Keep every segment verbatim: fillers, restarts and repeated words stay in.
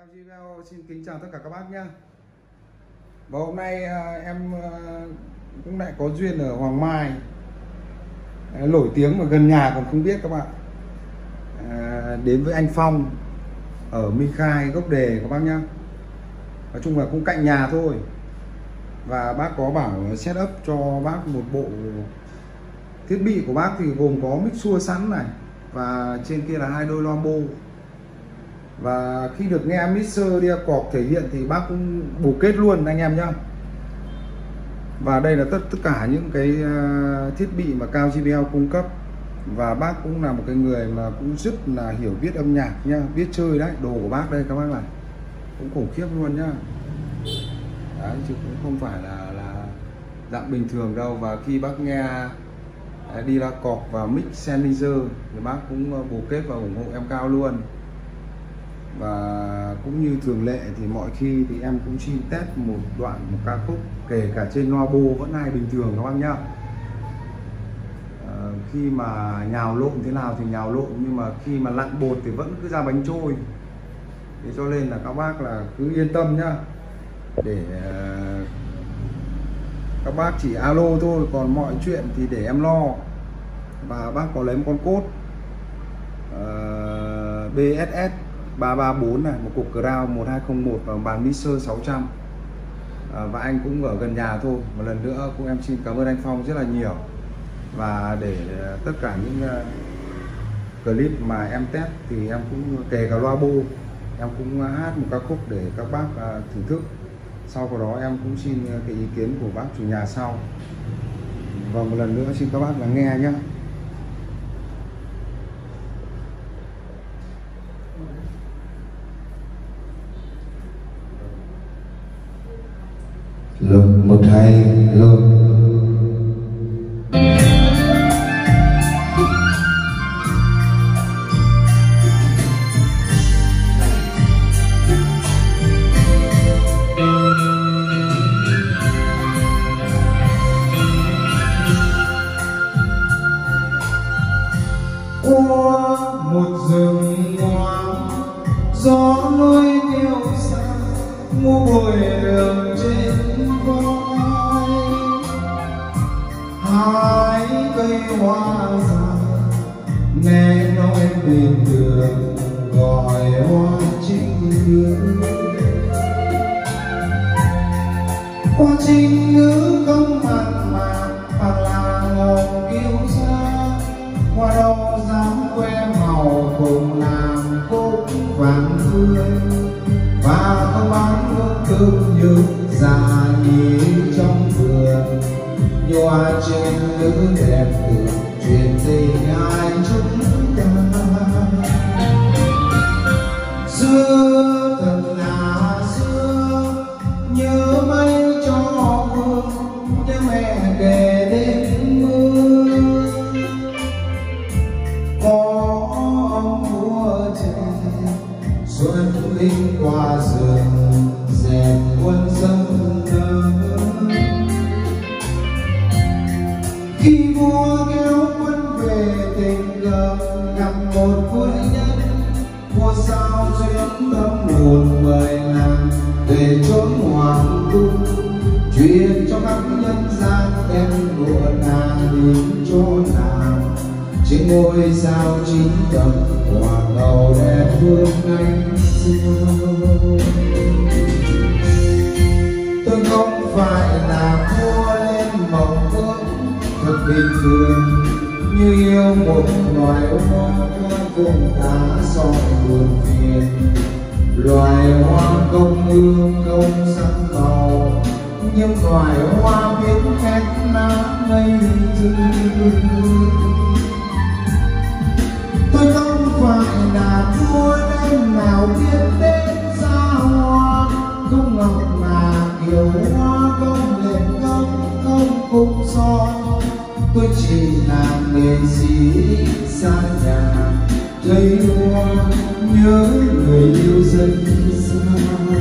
Cao gi vê o xin kính chào tất cả các bác nhé. Và hôm nay em cũng lại có duyên ở Hoàng Mai, nổi tiếng mà gần nhà còn không biết các bạn. À, đến với anh Phong ở Minh Khai Gốc Đề các bác nhé. Nói chung là cũng cạnh nhà thôi. Và bác có bảo setup cho bác một bộ thiết bị của bác thì gồm có mic xua sẵn này, và trên kia là hai đôi loa bô. Và khi được nghe mixer đi cọc thể hiện thì bác cũng bổ kết luôn anh em nhá. Và đây là tất tất cả những cái thiết bị mà Cao gi vê o cung cấp. Và bác cũng là một cái người mà cũng rất là hiểu biết âm nhạc nhá, biết chơi đấy. Đồ của bác đây các bác này cũng khủng khiếp luôn nhá. Đấy, chứ cũng không phải là là dạng bình thường đâu. Và khi bác nghe đi la cọc và mix Sennheiser thì bác cũng bổ kết và ủng hộ em Cao luôn. Và cũng như thường lệ thì mọi khi thì em cũng xin test một đoạn một ca khúc, kể cả trên loa bô vẫn hay bình thường các bác nhá. À, khi mà nhào lộn thế nào thì nhào lộn, nhưng mà khi mà lặn bột thì vẫn cứ ra bánh trôi. Thế cho nên là các bác là cứ yên tâm nhá, để uh, các bác chỉ alo thôi, còn mọi chuyện thì để em lo. Và bác có lấy một con code uh, bê ét ét ba ba bốn này, một cục crown một hai không một và bàn mixer sáu trăm. À, và anh cũng ở gần nhà thôi. Một lần nữa cũng em xin cảm ơn anh Phong rất là nhiều. Và để tất cả những uh, clip mà em test thì em cũng kể cả loa bô, em cũng hát một ca khúc để các bác uh, thưởng thức. Sau đó em cũng xin cái ý kiến của bác chủ nhà sau. Và một lần nữa xin các bác là nghe nhé. Lục một hai lục qua một rừng hoang, gió lối kêu xa mua bồi đường trên vai. Hai cây hoa dài nghe nói bên đường gọi hoa trinh nữ. Hoa trinh nữ không mặn mà hoặc là ngọc kiêu sa. Hoa đâu dám que màu cùng làm cốt vàng tươi, và không bán nước cơm như già nhí trong vườn. Như hoa trên nữ đẹp tưởng truyền tình ai chúng ta. Xưa thật là xưa, nhớ mấy cho vương, nhớ mẹ kể đến mưa. Có ông vua trẻ xuân linh qua rừng dẹp quân dân nơ. Khi vua kéo quân về tình cờ gặp một quý nhân, vua sao duyên tâm hồn mời nàng về chốn hoàng cung, truyền cho các nhân gian đem lụa nàng đến cho nàng. Trên ngôi sao chín tầng hoàng hậu đẹp hương anh xưa. Tôi không phải là vua lên mộng ước thật bình thường, như yêu một loài hoa cùng cá sỏi buồn phiền. Loài hoa không hương không sắc màu, nhưng loài hoa biết khét lá ngây thơ. Tôi không phải là vua nên nào biết đến xa hoa, không ngọc mà kiều hoa không lên không không cung son. Tôi chỉ là nghệ sĩ xa nhà, thấy hoa nhớ người yêu dân xa.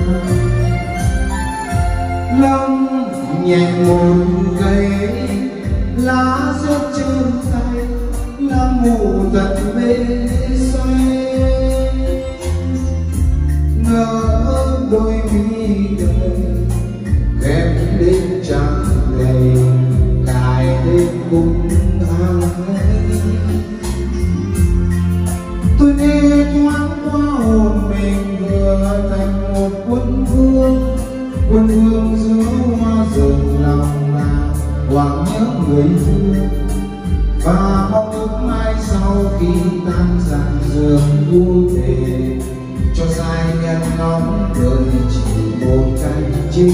Lông nhẹ một cây lá rớt trên tay, lá mù tận bên xoay. ngỡ đôi mi đời khép đêm trắng ngày cài đêm cùng ai. Tôi nghe thoáng qua hồn mình vừa thành một quân vương, quân vương giữa hoa rừng lòng nào hoảng nhớ người thương, và mong ước mai sau khi tan ràng giường vui về cho sai nhân ngóng đời chỉ một cánh chim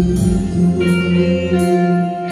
thương.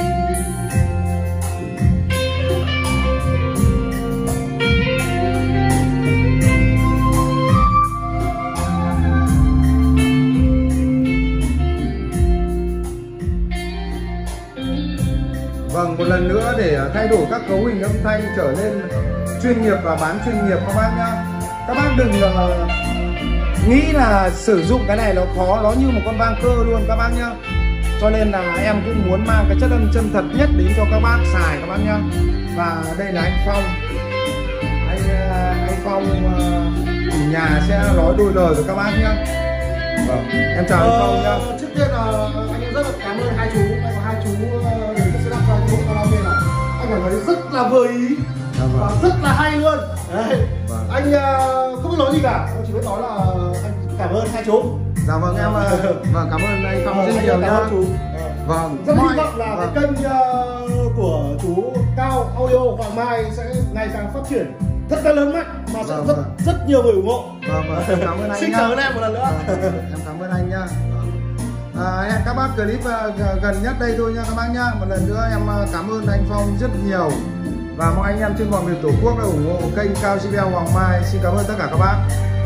Vâng, một lần nữa để thay đổi các cấu hình âm thanh trở nên chuyên nghiệp và bán chuyên nghiệp các bác nhá. Các bác đừng uh, nghĩ là sử dụng cái này nó khó, nó như một con vang cơ luôn các bác nhá. Cho nên là em cũng muốn mang cái chất âm chân thật nhất đến cho các bác xài các bác nhá. Và đây là anh Phong. Anh, uh, anh Phong uh, chủ nhà sẽ nói đôi lời với các bác nhá. Vâng, em chào anh Phong nhá. Trước tiên là anh em rất là cảm ơn hai chú, hai chú đến cái setup của chú karaoke này. Anh cảm thấy rất là vừa ý và rất là hay luôn. Đấy. Vâng. Anh uh, không biết nói gì cả, anh chỉ biết nói là anh cảm ơn hai chú. Dạ vâng, em vâng cảm ơn anh Phong rất nhiều nhá. Vâng, rất mọi... hy vọng là vâng. cái kênh uh, của chú Cao Audio Hoàng Mai sẽ ngày càng phát triển rất là lớn mạnh và sẽ Vâng, rất vâng. rất nhiều người ủng hộ. Vâng, vâng, em cảm ơn anh Xin nhá. cảm ơn em một lần nữa. Vâng, em cảm ơn anh nhá. À, hẹn các bác clip uh, gần nhất đây thôi nha các bác nhá. Một lần nữa em uh, cảm ơn anh Phong rất nhiều và mọi anh em trên mọi miền Tổ quốc đã ủng hộ kênh Cao xê bê lờ Hoàng Mai. Xin cảm ơn tất cả các bác.